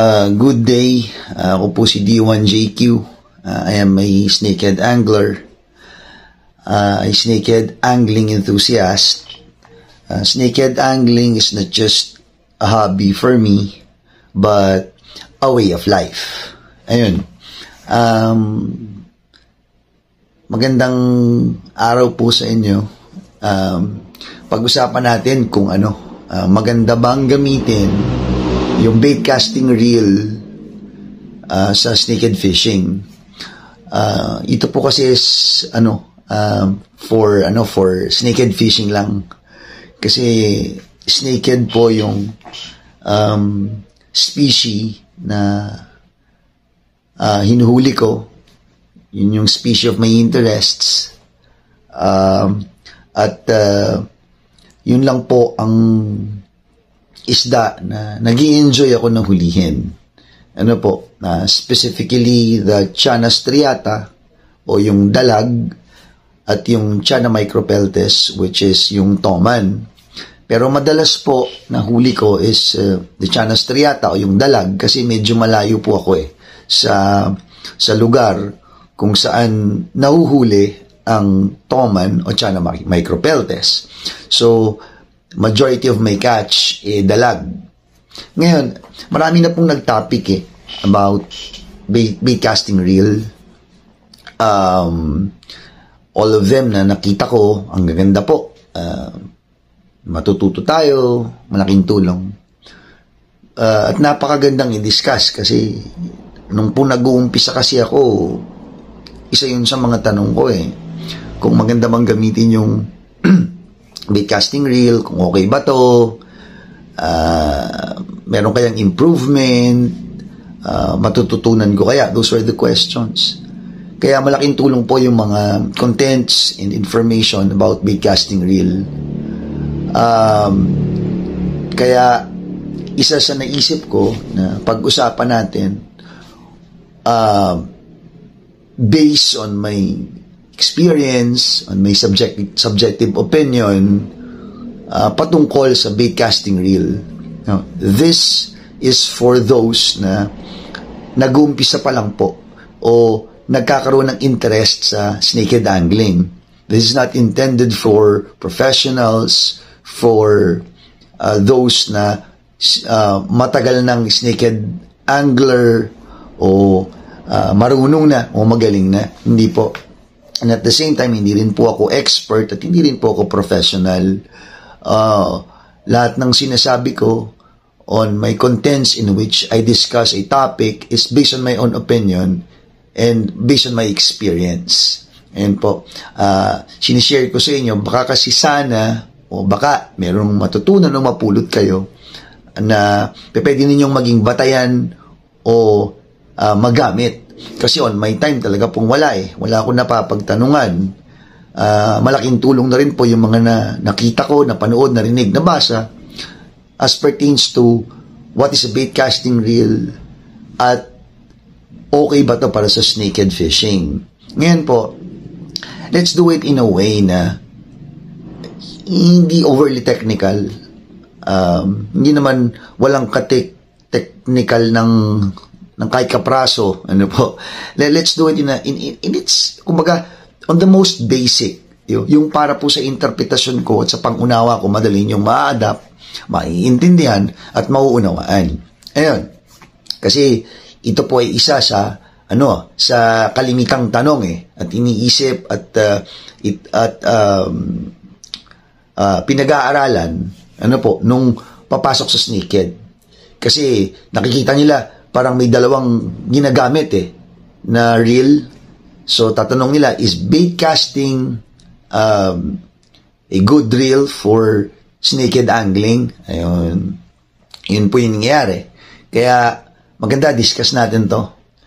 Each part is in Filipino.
Good day. Ako po si D1JQ. I am a snakehead angler, a snakehead angling enthusiast. Snakehead angling is not just a hobby for me, but a way of life. Ayun. Magandang araw po sa inyo. Pag-usapan natin kung maganda bang gamitin yung bait casting reel sa snakehead fishing. Ito po kasi is for snakehead fishing lang. Kasi snakehead po yung species na hinuhuli ko. Yun yung species of my interests. Yun lang po ang isda na nag-i-enjoy ako na hulihin. Specifically the Channa striata o yung dalag at yung Channa micropeltes, which is yung toman. Pero madalas po na huli ko is the Channa striata o yung dalag kasi medyo malayo po ako sa lugar kung saan nahuhuli ang toman o Channa micropeltes. So, majority of my catch dalag. Ngayon, marami na pong nag-topic about bait casting reel. All of them na nakita ko, ang gaganda po. Matututo tayo, malaking tulong. At napakagandang i-discuss kasi nung po nag-uumpisa kasi ako, isa yun sa mga tanong ko kung maganda bang gamitin yung bait casting reel, kung okay ba to, meron kayang improvement, matututunan ko kaya. Those were the questions. Kaya malaking tulong po yung mga contents and information about bait casting reel. Kaya isa sa naisip ko na pag-usapan natin based on my experience, on my subjective opinion, patungkol sa bait casting reel. Now, this is for those na nag-uumpisa pa lang po o nagkakaroon ng interest sa snakehead angling. This is not intended for professionals, for those na matagal ng snakehead angler o marunong na o magaling na. Hindi po. And at the same time, hindi rin po ako expert at hindi rin po ako professional. Lahat ng sinasabi ko on my contents in which I discuss a topic is based on my own opinion and based on my experience. Ayan po. Sinishare ko sa inyo, baka kasi sana o baka merong matutunan o mapulot kayo na pwede ninyong maging batayan o magamit. Kasi on my time talaga pong wala wala akong napapagtanungan. Malaking tulong na rin po yung mga nakita ko, napanood, narinig, nabasa as pertains to what is a bait casting reel at okay ba to para sa snakehead fishing. Ngayon po, let's do it in a way na hindi overly technical. Hindi naman walang technical ng kahit kapraso, let's do it in its, kumbaga, on the most basic, yung para po sa interpretasyon ko at sa pangunawa ko, madali yung ma-adapt, maiintindihan, at mauunawaan. Ayun. Kasi, ito po ay isa sa kalimitang tanong at iniisip at pinag-aaralan, nung papasok sa snakehead. Kasi, nakikita nila, parang may dalawang ginagamit na reel. So, tatanong nila, is bait casting a good reel for snakehead angling? Ayun. Yun po yung nangyayari. Kaya, maganda, discuss natin to.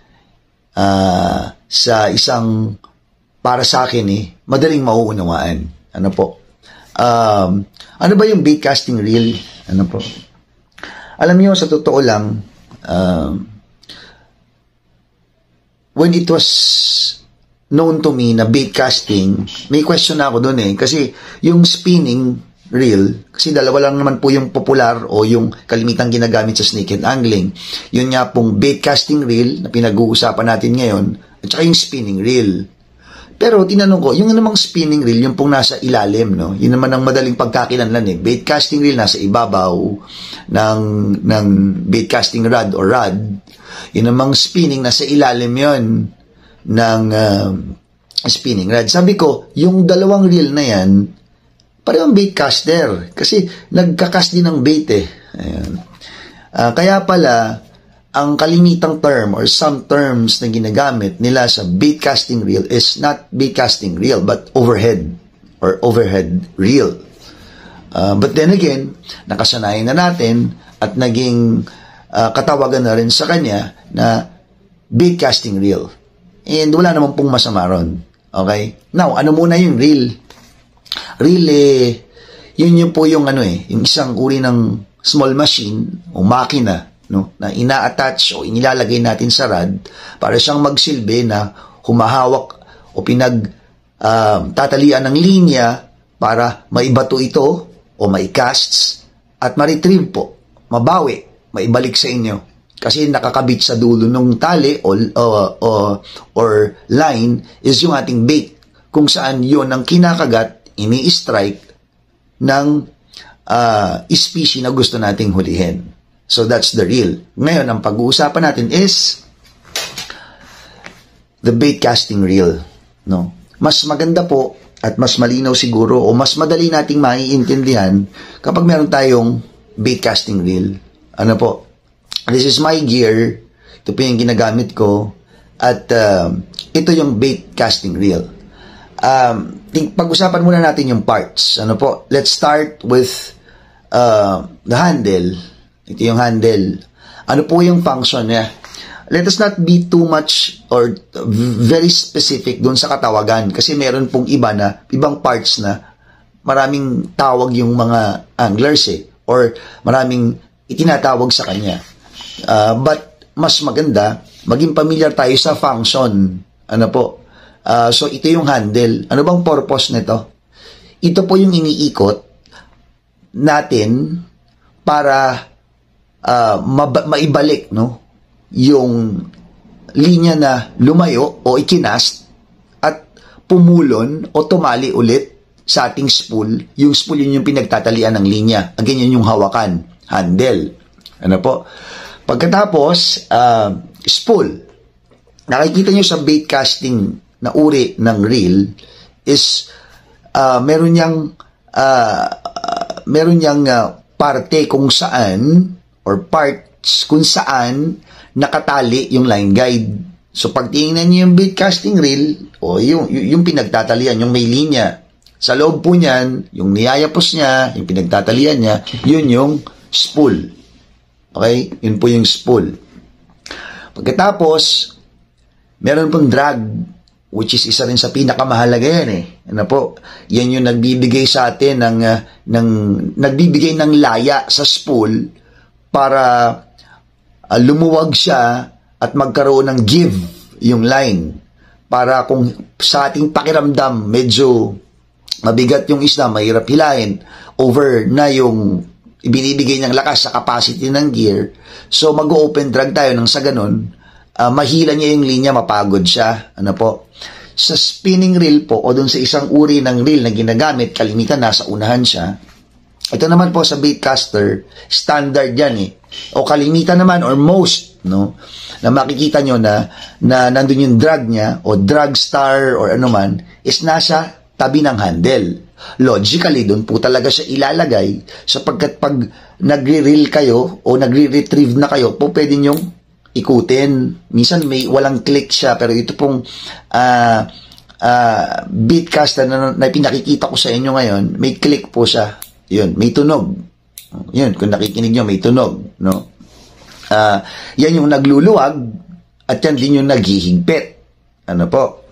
Sa isang, para sa akin madaling mauunawaan. Ano ba yung bait casting reel? Alam niyo, sa totoo lang, when it was known to me na bait casting, may question ako doon kasi yung spinning reel, kasi dalawa lang naman po yung popular o yung kalimitang ginagamit sa snakehead angling. Yun nga pong bait casting reel na pinag-uusapan natin ngayon, at saka yung spinning reel. Pero tinanong ko, yung namang spinning reel, yung pong nasa ilalim, no? Yun naman ang madaling pagkakilanlan eh. Bait casting reel nasa ibabaw ng bait casting rod or rod. Yun namang spinning nasa ilalim yon ng spinning rod. Sabi ko, yung dalawang reel na yan, parehong bait caster. Kasi nagkakast din ng bait eh. Ayan. Kaya pala, ang kalimitang term or some terms na ginagamit nila sa bait casting reel is not bait casting reel but overhead or overhead reel. But then again, nakasanayan na natin at naging katawagan na rin sa kanya na bait casting reel. And wala naman pong masama ron. Okay? Now, ano muna yung reel? Reel yun po yung yung isang uri ng small machine o makina, no, na ina-attach o inilalagay natin sa rod para siyang magsilbi na humahawak o tatalian ng linya para maibato ito o maicasts at ma-retrieve po, mabawi, maibalik sa inyo. Kasi nakakabit sa dulo ng tali or line is yung ating bait kung saan yun ang kinakagat, ini-strike ng species na gusto nating hulihin. So that's the reel. Ngayon, ang pag-uusapan natin is the bait casting reel. No? Mas maganda po at mas malinaw siguro o mas madali nating maiintindihan kapag meron tayong bait casting reel. Ano po? This is my gear. Ito po yung ginagamit ko. At ito yung bait casting reel. Pag-usapan muna natin yung parts. Ano po? Let's start with the handle. Ito yung handle. Ano po yung function niya? Let us not be too much or very specific dun sa katawagan kasi meron pong ibang parts na maraming tawag yung mga anglers or maraming itinatawag sa kanya. But mas maganda, maging familiar tayo sa function. Ano po? So, ito yung handle. Ano bang purpose nito? Ito po yung iniikot natin para maibalik, no? Yung linya na lumayo o ikinast at pumulon o tumali ulit sa ating spool. Yung spool yun yung pinagtatalian ng linya. Again, yun yung hawakan. Handle. Ano po? Pagkatapos, spool. Nakikita nyo sa bait casting na uri ng reel is meron niyang parte kung saan or parts kung saan nakatali yung line guide. So pag tingnan niyo yung bait casting reel o yung pinagtatalian, yung may linya sa loob po niyan, yung niyayapos niya, yung pinagtatalian niya, yun yung spool. Okay? Yun po yung spool. Pagkatapos, meron pong drag, which is isa rin sa pinakamahalaga yan Ano po? Yan yung nagbibigay sa atin nagbibigay ng laya sa spool para lumuwag siya at magkaroon ng give yung line. Para kung sa ating pakiramdam medyo mabigat yung isda, mahirap hilahin, over na yung ibinibigay niyang lakas sa capacity ng gear. So mag-open drag tayo nang sa ganun, mahila niya yung linya, mapagod siya. Ano po? Sa spinning reel po, o dun sa isang uri ng reel na ginagamit, kalimitan nasa unahan siya. Ito naman po sa bait caster, standard yan O kalimitan naman, or most, no? Na makikita nyo na nandun yung drag niya, o drag star, or ano man, is nasa tabi ng handle. Logically, dun po talaga siya ilalagay, sapagkat pag nagre-reel kayo, o nagre-retrieve na kayo, po pwede nyong ikutin. Minsan may walang click siya, pero ito pong bait caster na pinakikita ko sa inyo ngayon, may click po siya. Yun, may tunog. Yun, kung nakikinig nyo, may tunog. No? Yan yung nagluluwag at yan din yung naghihigpit. Ano po?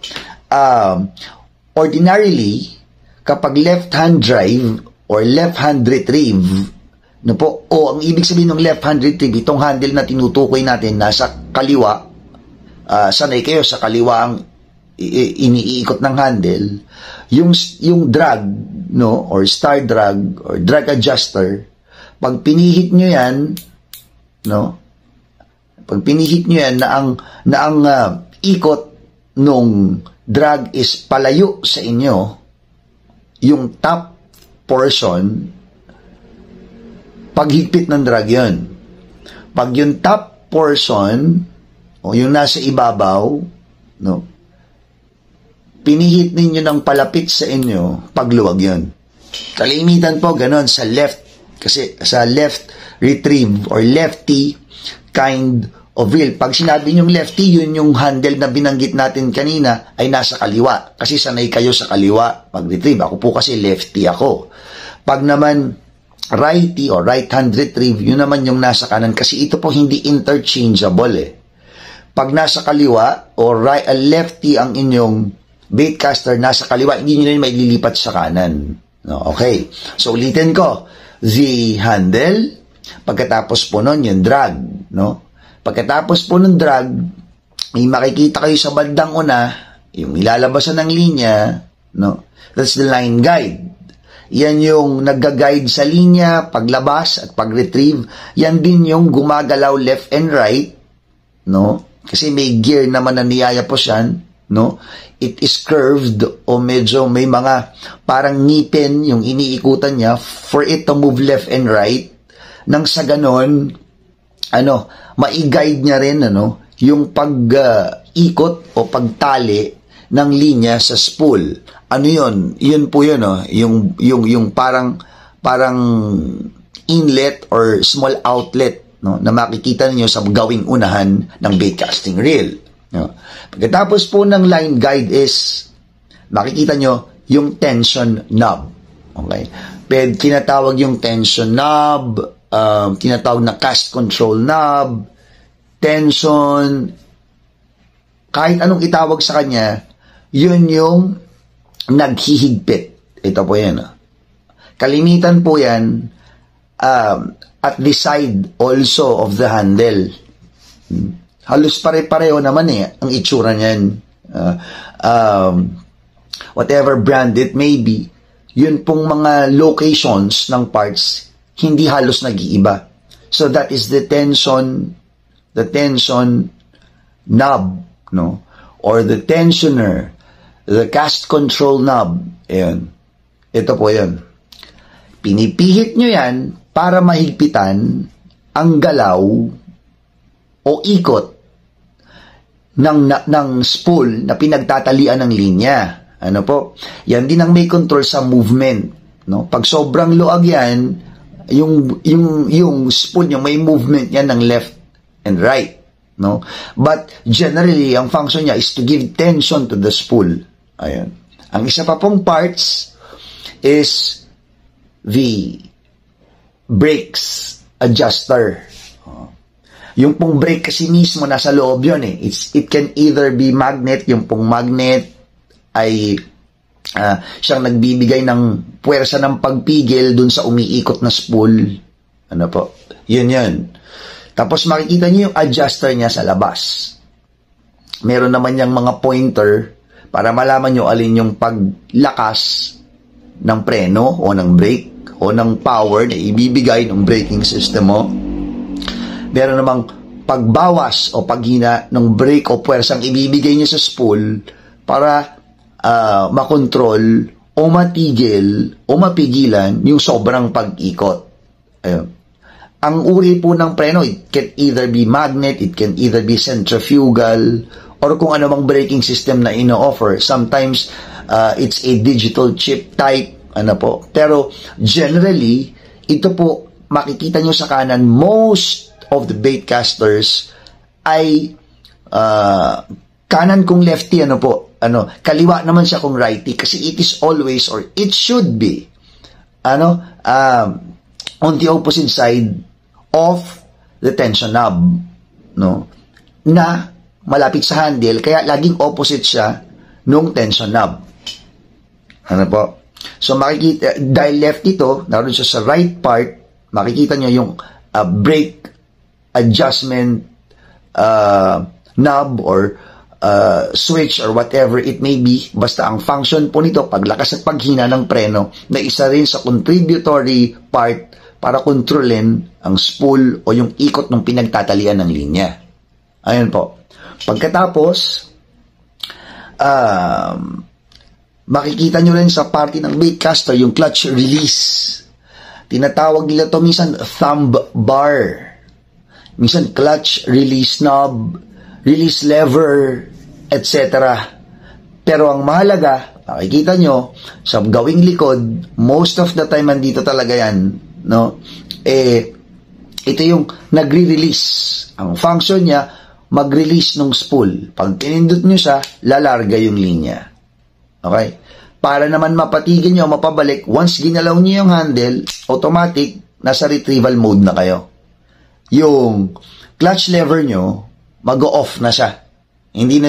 Ordinarily, kapag left-hand drive or left-hand retrieve, no po, o ang ibig sabihin ng left-hand retrieve, itong handle na tinutukoy natin nasa kaliwa, sanay kayo sa kaliwa ang iniikot ng handle, yung drag no, or star drag, or drag adjuster, pag pinihit nyo yan, no, pag pinihit nyo yan na ang ikot nung drag is palayo sa inyo, yung top portion, paghigpit ng drag yun. Pag yung top portion, o yung nasa ibabaw, no, pinihit ninyo ng palapit sa inyo, pagluwag yun. Kalimitan po, ganon, sa left, kasi sa left retrieve or lefty kind of wheel. Pag sinabi nyong lefty, yun yung handle na binanggit natin kanina ay nasa kaliwa. Kasi sanay kayo sa kaliwa pag-retrieve. Ako po kasi lefty ako. Pag naman righty or right-hand retrieve, yun naman yung nasa kanan. Kasi ito po hindi interchangeable eh. Pag nasa kaliwa or lefty ang inyong baitcaster, nasa kaliwa, hindi nyo na maililipat sa kanan. No, okay. So ulitin ko. The handle, pagkatapos po nun, yung drag, no? Pagkatapos po ng drag, may makikita kayo sa bandang una, yung ilalabasan ng linya, no? That's the line guide. Yan yung nagga-guide sa linya, paglabas at pag-retrieve. Yan din yung gumagalaw left and right, no? Kasi may gear naman na niyayapos yan, no? It is curved o medyo may mga parang ngipin yung iniikutan niya for it to move left and right. Nang sa ganon, ma-guide niya rin, yung pag-ikot o pagtali ng linya sa spool. Ano yun? Yun po yun, yung parang inlet or small outlet, no, na makikita niyo sa gawing unahan ng baitcasting reel. No? Pagkatapos po ng line guide is makikita nyo yung tension knob. Okay? Tinatawag yung tension knob, tinatawag na cast control knob, tension, kahit anong itawag sa kanya, yun yung naghihigpit. Ito po yan. Kalimitan po yan at the side also of the handle. Halos pare-pareho naman ang itsura niyan. Whatever brand it may be, yun pong mga locations ng parts, hindi halos nag-iiba. So that is the tension knob, no? Or the tensioner, the cast control knob. Ayan. Ito po yun. Pinipihit nyo yan para mahigpitan ang galaw o ikot ng spool na pinagtatalian ng linya. Ano po? Yan din ang may control sa movement, no? Pag sobrang luag yan, yung spool yung may movement yan ng left and right, no? But generally, ang function niya is to give tension to the spool. Ayun. Ang isa pa pong parts is the brakes adjuster. Yung pong brake kasi mismo nasa loob yun eh. It can either be magnet, yung pong magnet ay siyang nagbibigay ng puwersa ng pagpigil dun sa umiikot na spool. Ano po? Yun. Tapos makikita niyo yung adjuster niya sa labas. Meron naman yung mga pointer para malaman nyo alin yung paglakas ng preno o ng brake o ng power na ibibigay ng braking system mo. Meron namang pagbawas o paghina ng brake o puwersang ibibigay niya sa spool para makontrol o matigil o mapigilan yung sobrang pag-ikot. Ayun. Ang uri po ng preno, it can either be magnet, it can either be centrifugal, or kung ano mang braking system na ino-offer. Sometimes, it's a digital chip type, Pero, generally, ito po, makikita nyo sa kanan, most of the baitcasters ay kanan kung lefty, kaliwa naman siya kung righty, kasi it is always, or it should be, on the opposite side of the tension knob, no? Na malapit sa handle, kaya laging opposite siya nung tension knob. So makikita, dahil left ito, naroon siya sa right part, makikita nyo yung brake adjustment knob or switch or whatever it may be, basta ang function po nito, paglakas at paghina ng preno, na isa rin sa contributory part para kontrolin ang spool o yung ikot ng pinagtatalian ng linya. Ayun po. Pagkatapos, makikita nyo rin sa parte ng baitcaster yung clutch release. Tinatawag nila to minsan thumb bar, minsan clutch release knob, release lever, etc. Pero ang mahalaga, makikita nyo, sa gawing likod, most of the time andito talaga yan, no? Ito yung nagre-release. Ang function niya, mag-release ng spool. Pag pinindot nyo siya, lalarga yung linya. Okay? Para naman mapatigil nyo, mapabalik, once ginalaw nyo yung handle, automatic, nasa retrieval mode na kayo. Yung clutch lever nyo, mag-off na siya. Hindi na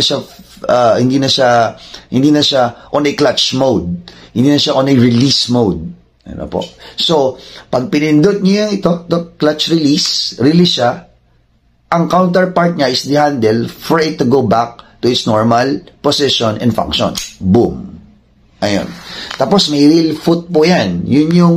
siya on a clutch mode. Hindi na siya on a release mode. Ano po? So, pag pinindot niyo ito, the clutch release siya, ang counterpart niya is the handle for it to go back to its normal position and function. Boom. Ayun. Tapos may real foot po yan. Yun yung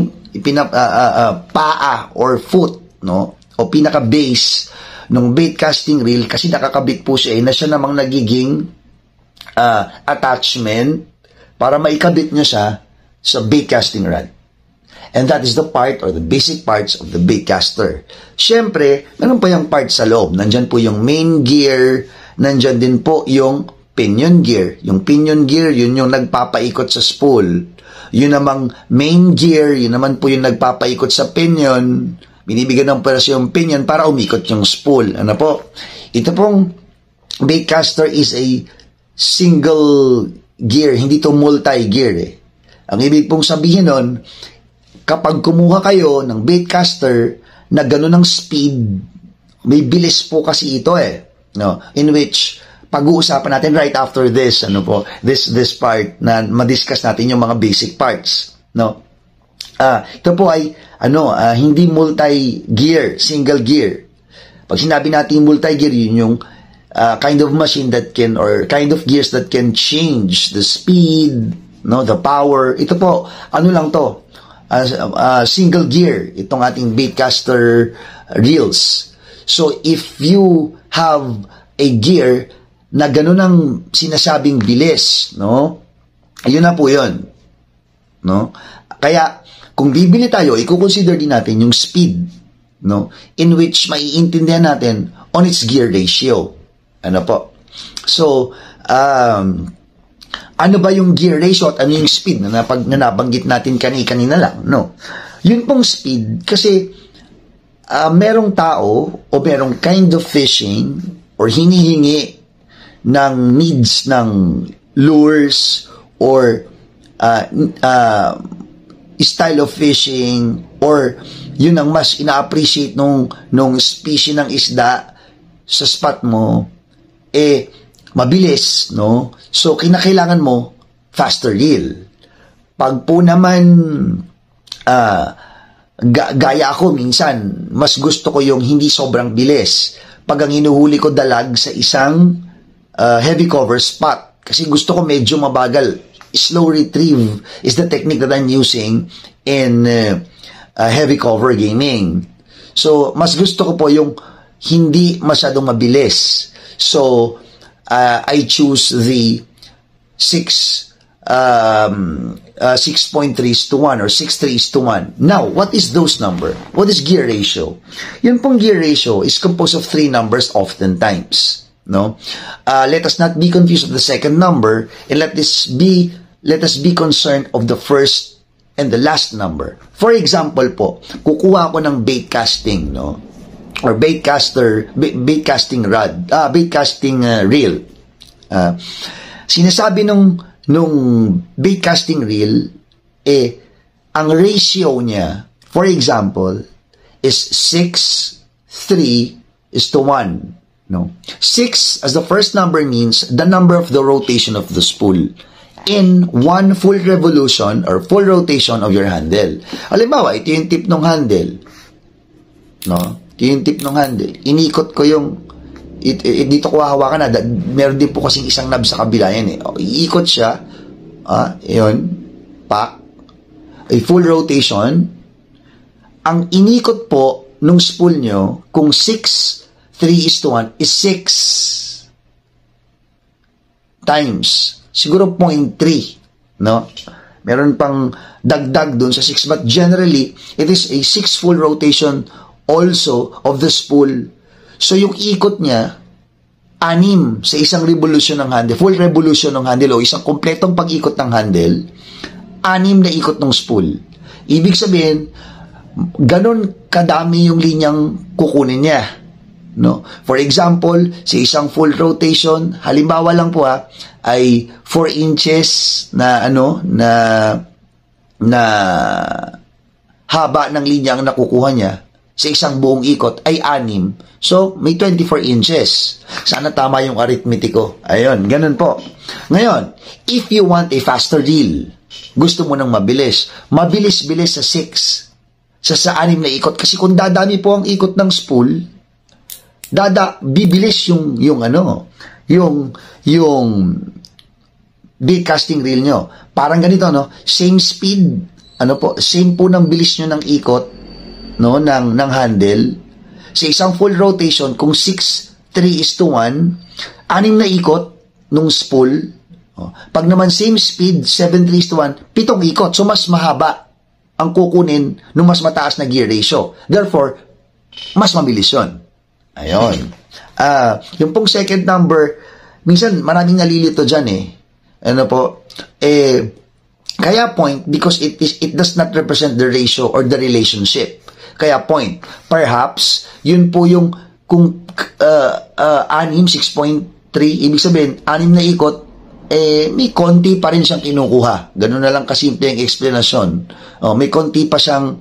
paa or foot, no? O pinaka-base ng bait casting reel kasi nakakabit po siya na siya namang nagiging attachment para maikabit nyo siya sa bait casting rod. And that is the part or the basic parts of the baitcaster. Siyempre, meron pa yung part sa loob. Nandyan po yung main gear, nandyan din po yung pinion gear. Yung pinion gear, yun yung nagpapaikot sa spool. Yun namang main gear, yun naman po yung nagpapaikot sa pinion. Binibigyan ng pwersa yung pinion para umikot yung spool. Ano po? Ito pong baitcaster is a single gear, hindi to multi-gear eh. Ang ibig pong sabihin nun, kapag kumuha kayo ng baitcaster na gano'n ng speed, may bilis po kasi ito eh. No? In which, pag-uusapan natin right after this, ano po, this part na madiscuss natin yung mga basic parts. No? Ito po ay hindi multi-gear, single gear. Pag sinabi natin multi-gear, yun yung kind of machine that can, or kind of gears that can change the speed, no, the power. Ito po, ano lang to? Single gear, itong ating baitcaster reels. So, if you have a gear na gano'n ang sinasabing bilis, no? Ayun na po yun. No? Kaya, kung bibili tayo, i-consider din natin yung speed, no? In which maiintindihan natin on its gear ratio. Ano po? So, ano ba yung gear ratio at ano yung speed na nabanggit natin kanina lang, no? Yun pong speed, kasi merong tao o merong kind of fishing or hinihingi ng needs ng lures or style of fishing or yun ang mas ina-appreciate nung species ng isda sa spot mo, mabilis, no? So, kinakailangan mo faster reel. Pag po naman gaya ako minsan, mas gusto ko yung hindi sobrang bilis. Pag ang hinuhuli ko dalag sa isang heavy cover spot. Kasi gusto ko medyo mabagal. Slow retrieve is the technique that I'm using in heavy cover gaming. So, mas gusto ko po yung hindi masyadong mabilis. So, I choose the 6.3:1 or 6:3:1. Now, what is those number? What is gear ratio? Yun pong gear ratio is composed of 3 numbers oftentimes. No? Let us not be confused with the second number, and let us be concerned of the first and the last number. For example po, kukuha ako ng bait casting, no? Or bait casting rod, bait casting reel. Sinasabi nung bait casting reel, ang ratio niya, for example, is 6:3:1. No? 6 as the first number means the number of the rotation of the spool in one full revolution or full rotation of your handle. Halimbawa, ito yung tip ng handle. No? Ito yung tip ng handle. Inikot ko yung dito ko hahawakan na, meron din po kasing isang knob sa kabila yan eh. Iikot siya, yun, pack, a full rotation. Ang inikot po nung spool nyo, kung 6:3:1 is 6 times. Siguro 0.3, no? Meron pang dagdag dun sa 6, but generally, it is a 6 full rotation also of the spool. So, yung ikot niya, 6 sa isang revolution ng handle, full revolution ng handle, o isang kompletong pag-ikot ng handle, 6 na ikot ng spool. Ibig sabihin, ganun kadami yung linyang kukunin niya. No? For example, sa isang full rotation, halimbawa lang po ay 4 inches na haba ng linya ang nakukuha niya sa isang buong ikot ay 6. So, may 24 inches. Sana tama yung arithmetic ko. Ayun, ganun po. Ngayon, if you want a faster reel, gusto mo nang mabilis, mabilis-bilis sa 6, sa 6 na ikot. Kasi kung dadami po ang ikot ng spool, bibilis yung bead casting reel nyo. Parang ganito, no? Same speed, same po ng bilis nyo ng ikot, no, ng handle. Sa isang full rotation, kung 6:3:1, 6 na ikot nung spool. Pag naman same speed, 7:3:1, 7 ikot. So, mas mahaba ang kukunin nung mas mataas na gear ratio. Therefore, mas mabilis yun. Ayun. Yung pong second number, minsan maraming nalilito dyan eh. Kaya point, because it does not represent the ratio or the relationship. Kaya point. Perhaps, yun po yung, kung 6.3, ibig sabihin, 6 na ikot, may konti pa rin siyang kinukuha. Ganun na lang kasimple yung explanation. May konti pa siyang,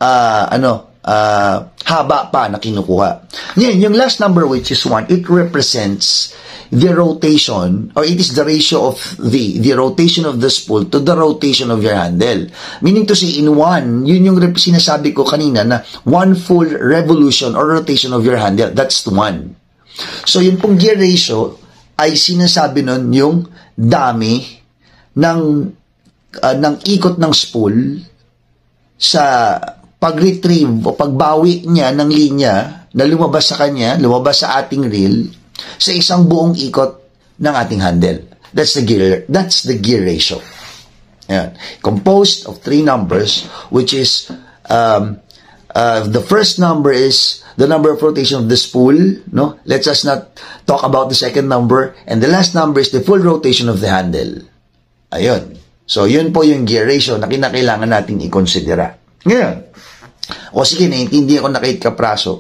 haba pa na kinukuha. Ngayon, yung last number, which is 1, it represents the rotation, or it is the ratio of the rotation of the spool to the rotation of your handle. Meaning to say, in 1, yun yung sinasabi ko kanina na 1 full revolution or rotation of your handle. That's 1. So, yun pong gear ratio ay sinasabi nun yung dami ng ikot ng spool sa pag-retrieve o pagbawi niya ng linya na lumabas sa kanya, lumabas sa ating reel, sa isang buong ikot ng ating handle. That's the gear ratio. Ayan. Composed of 3 numbers, which is the first number is the number of rotation of the spool. No, let's just not talk about the second number, and the last number is the full rotation of the handle. Ayun. So yun po yung gear ratio na kinakailangan nating i-considera. Ngayon, sige, naiintindihan ko na kahit kapraso.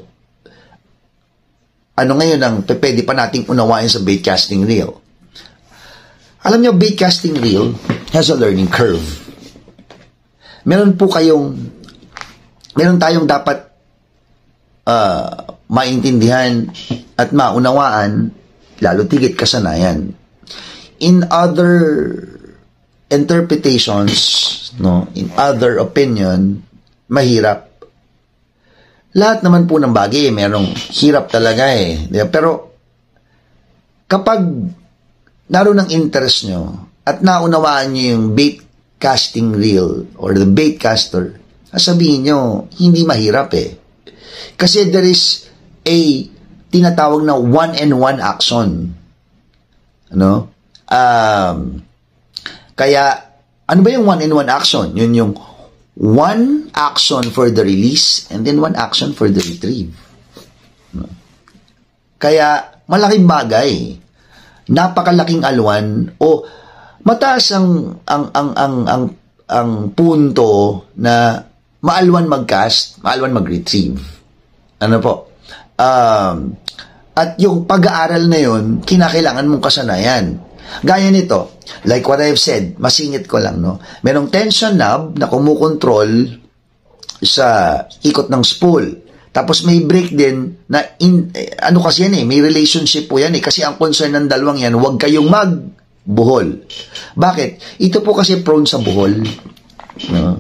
Ano ngayon ang pwede pa nating unawain sa bait casting reel? Alam nyo, bait casting reel has a learning curve. Meron tayong dapat maintindihan at maunawaan, lalo tigit kasanayan. In other interpretations, no, in other opinion, mahirap. Lahat naman po ng bagay, merong hirap talaga eh. Pero, kapag naroon ng interest nyo at naunawaan nyo yung bait casting reel or the bait caster, sabihin nyo, hindi mahirap eh. Kasi there is a tinatawag na 1-and-1 action. Kaya, ano ba yung 1-and-1 action? Yun yung 1 action for the release and then 1 action for the retrieve. Kaya, malaking bagay. Napakalaking alwan o mataas ang punto na maalwan mag-cast, maalwan mag-retrieve. At yung pag-aaral na yun, kinakailangan mong kasanayan. Gaya nito, like what I've said, masingit ko lang, no? Merong tension knob na kumukontrol sa ikot ng spool. Tapos may brake din na, kasi yan eh, may relationship po yan eh. Kasi ang concern ng dalawang yan, huwag kayong magbuhol. Bakit? Ito po kasi prone sa buhol. No?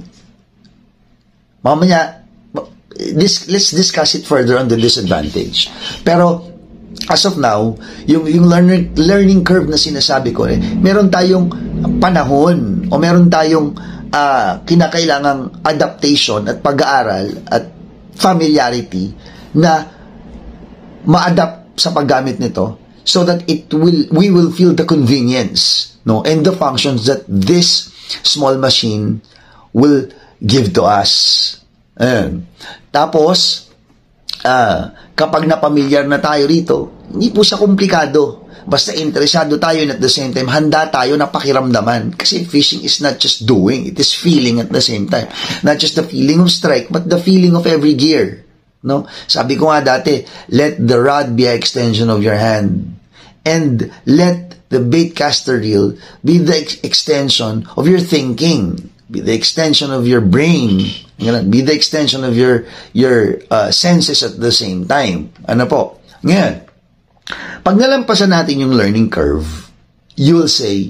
Mamaya, let's discuss it further on the disadvantage. Pero, as of now, yung learning curve na sinasabi ko, meron tayong panahon o meron tayong kinakailangang adaptation at pag-aaral at familiarity na ma-adapt sa paggamit nito so that we will feel the convenience, no, and the functions that this small machine will give to us. Tapos kapag napamilyar na tayo rito, hindi po siya komplikado. Basta interesado tayo and at the same time, handa tayo na pakiramdaman. Kasi fishing is not just doing, it is feeling at the same time. Not just the feeling of strike, but the feeling of every gear. No? Sabi ko nga dati, let the rod be an extension of your hand. And let the baitcaster reel be the extension of your thinking. Be the extension of your brain. Be the extension of your senses at the same time. Ano po? Ngayon, pag nalampasan natin yung learning curve, you'll say,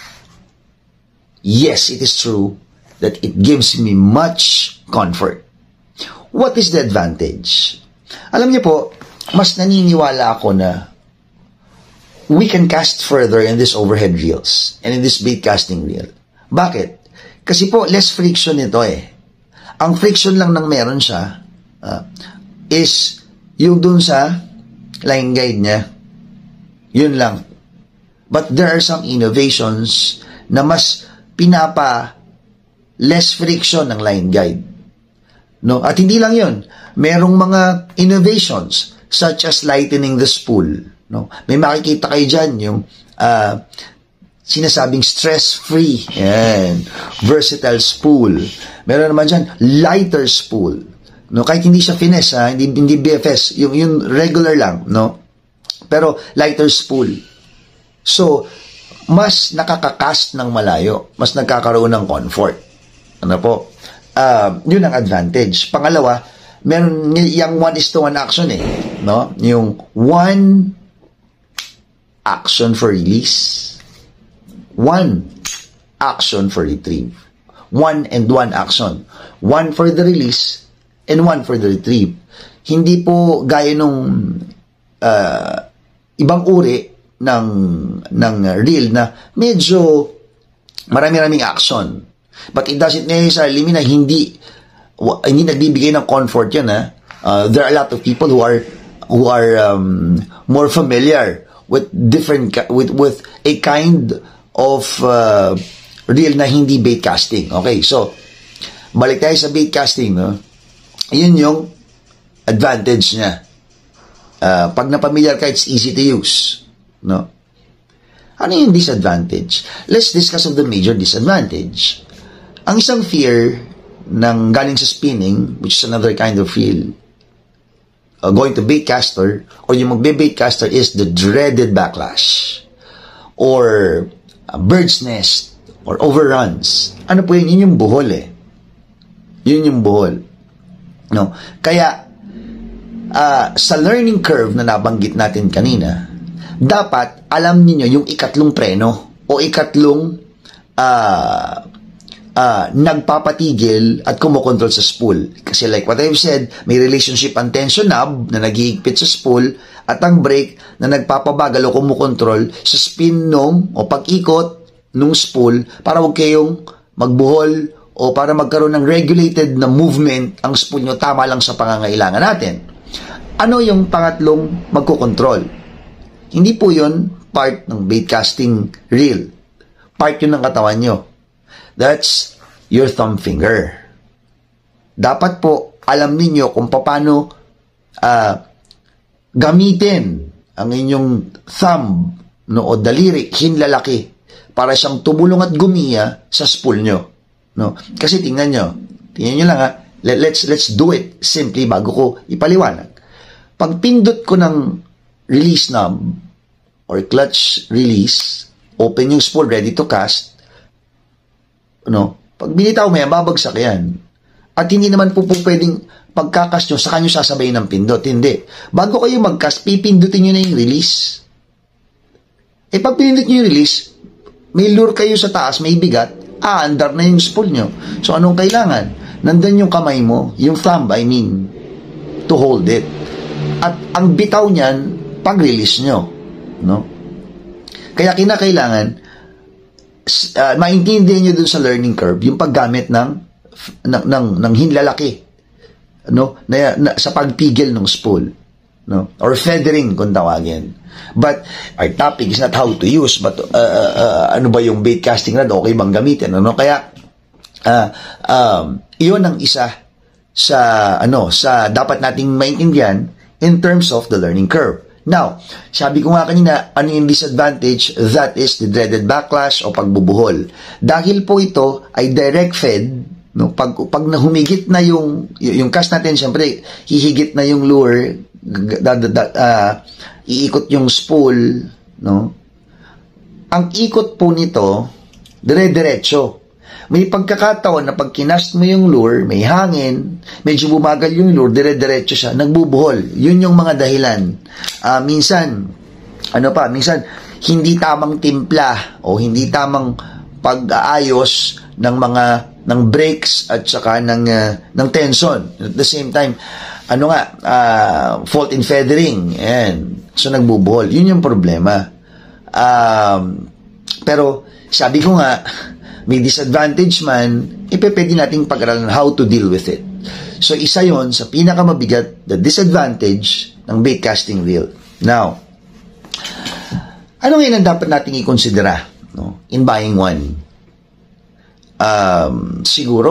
yes, it is true that it gives me much comfort. What is the advantage? Alam niyo po, mas naniniwala ako na we can cast further in this overhead reels and in this bait casting reel. Bakit? Kasi po, less friction ito eh. Ang friction lang nang meron siya is yung dun sa line guide niya. Yun lang. But there are some innovations na mas less friction ng line guide. No? At hindi lang yun. Merong mga innovations such as lightening the spool. No? May makikita kayo dyan yung sinasabing stress-free. Yan. Versatile spool. Meron naman dyan lighter spool. No? Kahit hindi siya finesse, hindi BFS. Yung regular lang. No? Pero lighter spool. So, mas nakakakast ng malayo. Mas nagkakaroon ng comfort. Ano po? Yun ang advantage. Pangalawa, meron yung 1:1 action eh. No? Yung 1 action for release, 1 action for retrieve. 1 and 1 action. 1 for the release and 1 for the retrieve. Hindi po gaya nung ibang uri ng reel na medyo marami-raming action. But it doesn't necessarily mean na hindi nagbibigay ng comfort yan. There are a lot of people who are more familiar with with a kind of reel na hindi bait casting. Okay, so balik tayo sa bait casting, no? Yun yung advantage niya. Pag napamilyar ka, it's easy to use. No? Ano yung disadvantage? Let's discuss of the major disadvantage. Ang isang fear ng galing sa spinning, which is another kind of reel, going to baitcaster, or yung magbe-baitcaster is the dreaded backlash, or bird's nest, or overruns. Ano po yun? Yun yung buhol eh. Yun yung buhol. No? Kaya, sa learning curve na nabanggit natin kanina, dapat alam niyo yung ikatlong preno o ikatlong nagpapatigil at kumokontrol sa spool. Kasi like what I've said, may relationship ang tension knob na naghiigpit sa spool at ang brake na nagpapabagal o kumokontrol sa spin o pag-ikot nung spool para huwag kayong magbuhol o para magkaroon ng regulated na movement ang spool nyo tama lang sa pangangailangan natin. Ano yung pangatlong magkokontrol? Hindi po yun part ng bait casting reel. Part yun ng katawan nyo. That's your thumb finger. Dapat po alam ninyo kung paano gamitin ang inyong thumb o daliri, hinlalaki, para siyang tumulong at gumiya sa spool nyo. No? Kasi tingnan nyo lang ha. Let's do it simply bago ko ipaliwanag. Pag pindot ko ng release knob or clutch release, open yung spool, ready to cast, pag binitaw mo yan, babagsak yan. At hindi naman po pwedeng pagkakast nyo, saka nyo sasabayin ng pindot. Hindi. Bago kayo mag-cast, pipindutin nyo na yung release. Pag pinindot nyo yung release, may lure kayo sa taas, may bigat, andar na yung spool nyo. So, anong kailangan? Nandun yung kamay mo, yung thumb, to hold it. At ang bitaw niyan, pag-release nyo, no? Kaya kinakailangan maintindihan nyo dun sa learning curve yung paggamit ng hinlalaki, no, sa pagpigil ng spool, no, or feathering kung tawagin. But our topic is not how to use, but ano ba yung bait casting rod, okay bang gamitin, ano? Kaya iyon ang isa sa dapat nating maintindihan in terms of the learning curve. Now, sabi ko nga kanina, ano yung disadvantage? That is the dreaded backlash o pagbubuhol. Dahil po ito ay direct fed, no? Pag humigit na yung cast natin, syempre, hihigit na yung lure, iikot yung spool, no? Ang ikot po nito, dire-diretso. May pagkakataon na pag kinast mo yung lure, may hangin, medyo bumagal yung lure, dire-diretso siya, nagbubuhol. Yun yung mga dahilan. Minsan, hindi tamang timpla o hindi tamang pag-aayos ng brakes at saka ng tension. At the same time, fault in feathering. And so, nagbubuhol. Yun yung problema. Pero, sabi ko nga, may disadvantage man, pwede nating pag-aralan how to deal with it. So, isa yon sa pinakamabigat, the disadvantage ng bait casting reel. Now, ano ngayon ang dapat nating i-considera, no, in buying one? Siguro,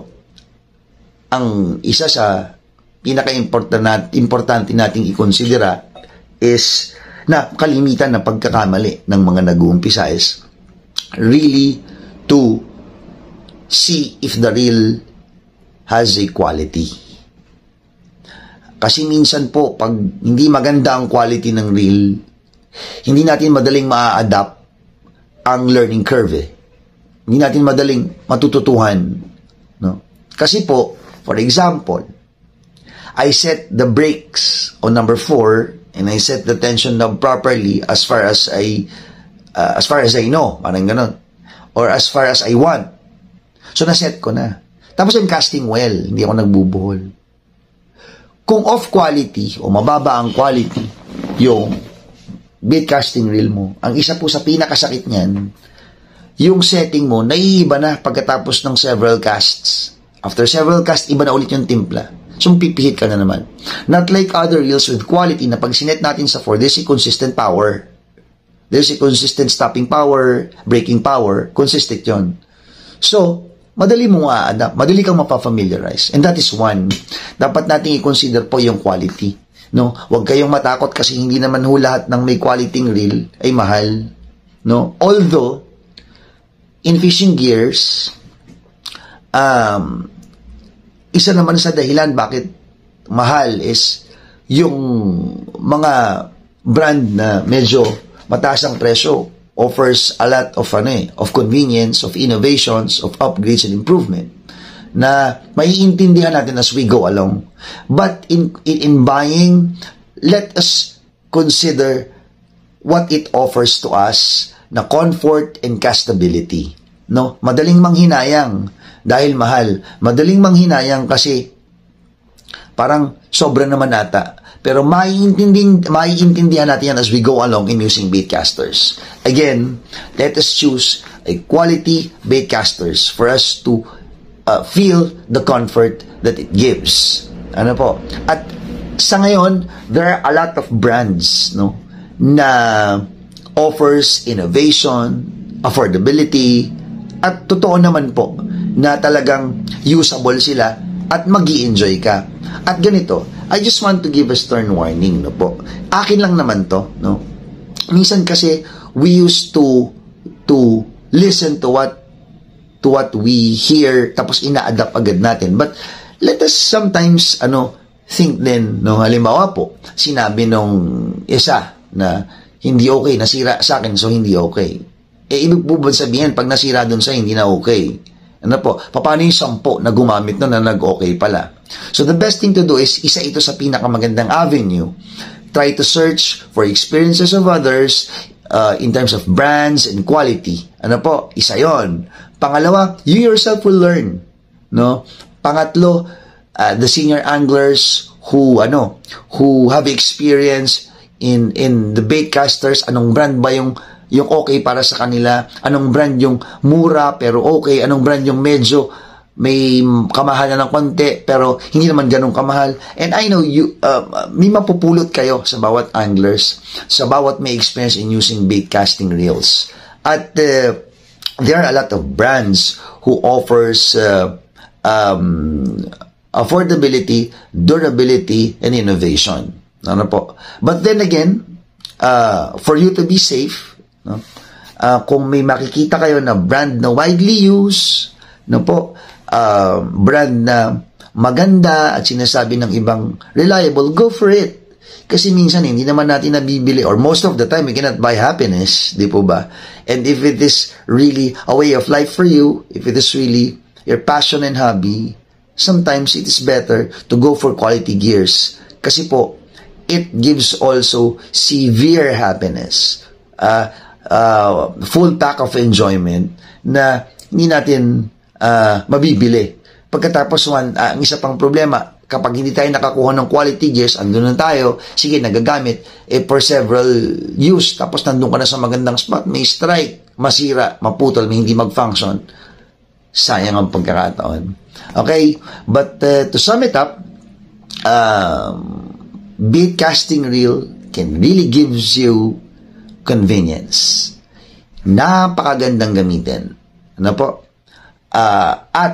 ang isa sa pinaka-importante nating i-considera is na kalimitan na pagkakamali ng mga nag-uumpisa is really to see if the reel has a quality. Kasi minsan po, pag hindi maganda ang quality ng reel, hindi natin madaling ma-adapt ang learning curve. Hindi natin madaling matututuhan. No? Kasi po, for example, I set the brakes on number 4 and I set the tension knob properly as far as I know. Parang ganun. Or as far as I want. So, naset ko na. Tapos, I'm casting well. Hindi ako nagbubuhol. Kung off quality o mababa ang quality, yung bait casting reel mo, ang isa po sa pinakasakit niyan, yung setting mo, naiiba na pagkatapos ng several casts. After several casts, iba na ulit yung timpla. So, pipihit ka na naman. Not like other reels with quality na pag sinet natin sa 4, there's a consistent power. There's a consistent stopping power, braking power, consistent yon. So, madali mo ma-adapt, madali kang mapafamiliarize. And that is one. Dapat nating i-consider po yung quality. No? Huwag kayong matakot kasi hindi naman ho lahat ng may quality reel ay mahal. No? Although, in fishing gears, isa naman sa dahilan bakit mahal is yung mga brand na medyo mataas ang presyo offers a lot of convenience, of innovations, of upgrades and improvement na maiintindihan natin as we go along. But in buying, let us consider what it offers to us na comfort and castability. No? Madaling manghinayang dahil mahal. Madaling manghinayang kasi parang sobra naman ata. Pero maiintindihan natin yan as we go along in using bait casters. Again, let us choose a quality bait casters for us to feel the comfort that it gives. Ano po? At sa ngayon, there are a lot of brands, no, na offers innovation, affordability, at totoo naman po na talagang usable sila at mag-i-enjoy ka. At ganito, I just want to give a stern warning, no po. Akin lang naman to, no. Minsan kasi we used to listen to what we hear tapos ina-adapt agad natin. But let us sometimes think din, no. Halimbawa po, sinabi nung isa na hindi okay, nasira sa akin so hindi okay. Ibig po ba sabihin pag nasira doon sa hindi na okay? Ano po? Paano yung 10 na gumamit na nag-okay pala? So the best thing to do is isa ito sa pinakamagandang avenue. Try to search for experiences of others in terms of brands and quality. Ano po? Isa yon. Pangalawa, you yourself will learn. No? Pangatlo, the senior anglers who have experience in the baitcasters, anong brand ba yung okay para sa kanila, anong brand yung mura pero okay, anong brand yung medyo may kamahalan ng konti pero hindi naman ganun kamahal. And I know you may mapupulot kayo sa bawat anglers, sa bawat may experience in using bait casting reels. At there are a lot of brands who offers affordability, durability, and innovation. Ano po? But then again, for you to be safe, no? Kung may makikita kayo na brand na widely used, no po, brand na maganda at sinasabi ng ibang reliable, go for it. Kasi minsan hindi naman natin nabibili, or most of the time we cannot buy happiness, di po ba? And if it is really a way of life for you, if it is really your passion and hobby, sometimes it is better to go for quality gears. Kasi po, it gives also severe happiness, full pack of enjoyment na hindi natin mabibili. Pagkatapos ang isa pang problema, kapag hindi tayo nakakuha ng quality gears, andun na tayo, sige, nagagamit, for several use, tapos nandun ka na sa magandang spot, may strike, masira, maputol, may hindi mag-function. Sayang ang pagkakataon. Okay? But to sum it up, bait casting reel can really gives you convenience. Napakagandang gamitin. Ano po? At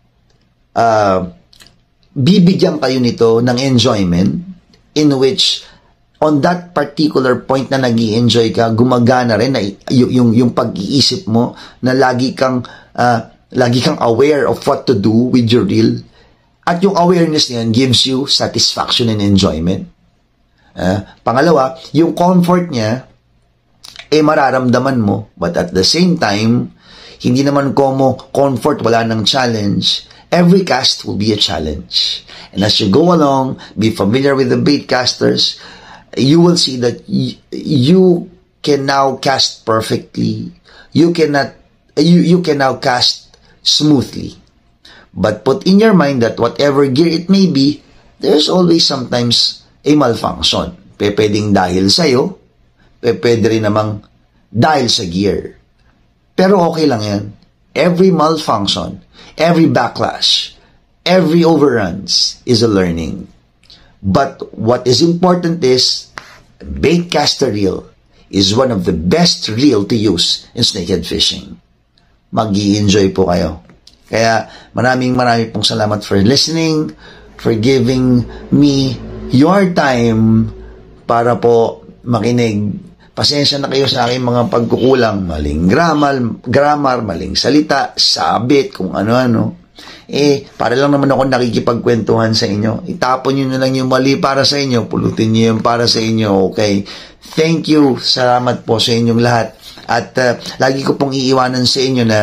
bibigyan kayo nito ng enjoyment in which on that particular point na nag-i-enjoy ka, gumagana rin na yung pag-iisip mo na lagi kang aware of what to do with your reel. At yung awareness niyan gives you satisfaction and enjoyment. Pangalawa, yung comfort niya mararamdaman mo, but at the same time, hindi naman comfort, wala ng challenge. Every cast will be a challenge. And as you go along, be familiar with the bait casters, you will see that you can now cast perfectly. You can now cast smoothly. But put in your mind that whatever gear it may be, there's always sometimes a malfunction. Pwedeng dahil sa'yo, pwede rin namang dahil sa gear. Pero okay lang yan. Every malfunction, every backlash, every overruns is a learning. But what is important is, baitcaster reel is one of the best reel to use in snakehead fishing. Mag-i-enjoy po kayo. Kaya maraming pong salamat for listening, for giving me your time para po makinig. Pasensya na kayo sa aking mga pagkukulang, maling grammar, maling salita, sabit, kung ano-ano. Para lang naman ako nakikipagkwentuhan sa inyo. Itapon nyo na lang yung mali para sa inyo, pulutin nyo yung para sa inyo, okay? Thank you, salamat po sa inyong lahat. At lagi ko pong iiwanan sa inyo na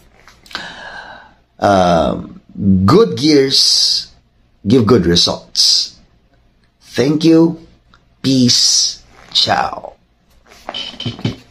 good gears give good results. Thank you. Peace. Ciao.